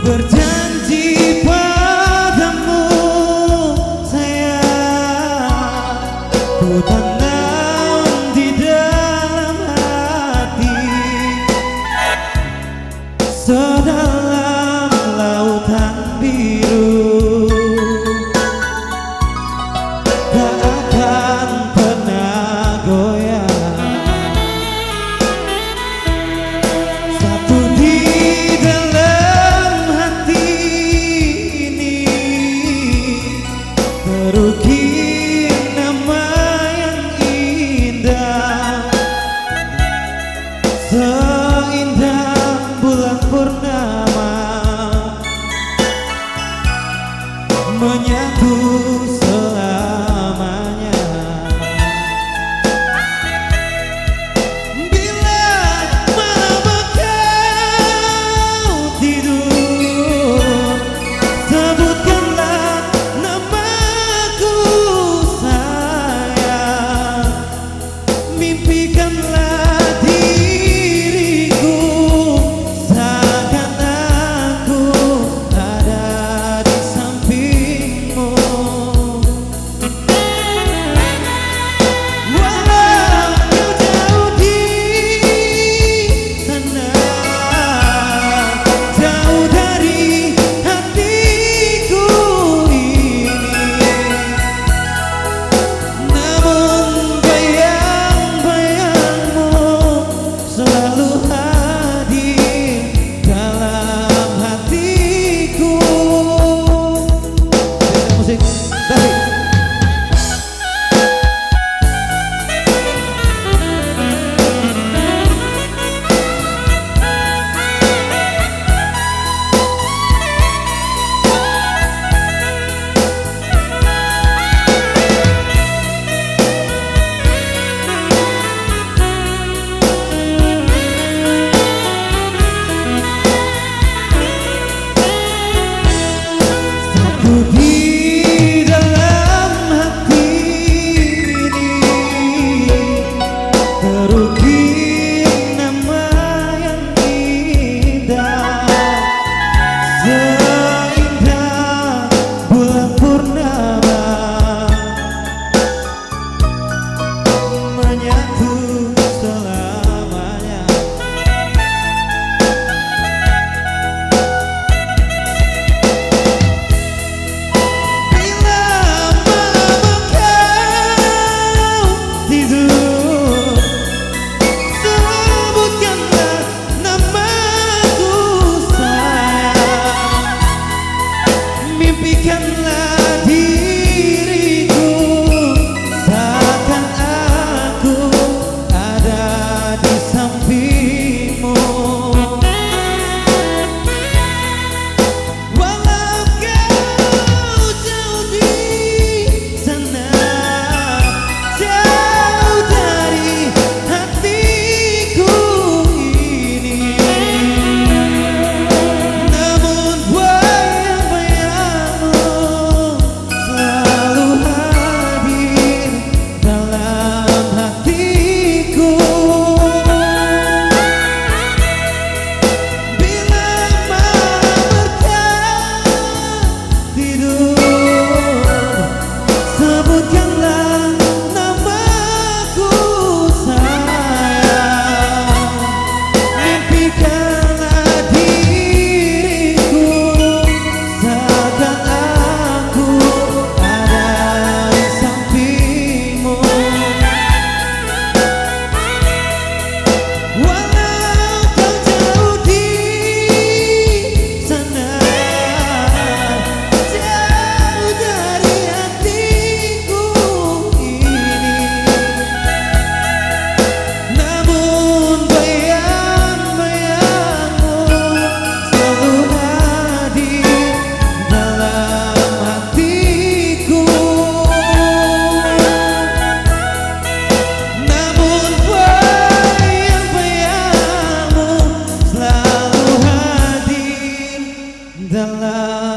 berjanji padamu sayang, ku tanam di dalam hati sedalam lautan biru, tak akan pernah goyah. Satu di dalam hati ini terukir nama yang indah, seindah bulan purnama menyatu selamanya. Bila malam kau tidur, sebutkanlah namaku sayang, mimpikanlah diriku seakan aku ada di sampingmu. Walau kau jauh di sana, jauh dari hatiku ini, namun bayang-bayangmu selalu hadir dalam hatiku. Musik David. Satu di dalam hati ini terukir nama yang indah, seindah bulan purnama menyatu selamanya. Bila malam kau tidur, sebutkanlah namaku sayang, mimpikanlah diriku seakan aku ada di sampingmu. Walau kau jauh di sana, jauh dari hatiku ini, namun bayang-bayangmu selalu hadir dalam hatiku. Bila malam kau tidur, sebutkanlah namaku sayang, mimpikanlah diriku seakan aku ada di sampingmu. Walau kau jauh di sana, jauh dari hatiku ini, namun bayang-bayangmu selalu hadir dalam hatiku. Namun bayang-bayangmu selalu hadir dalam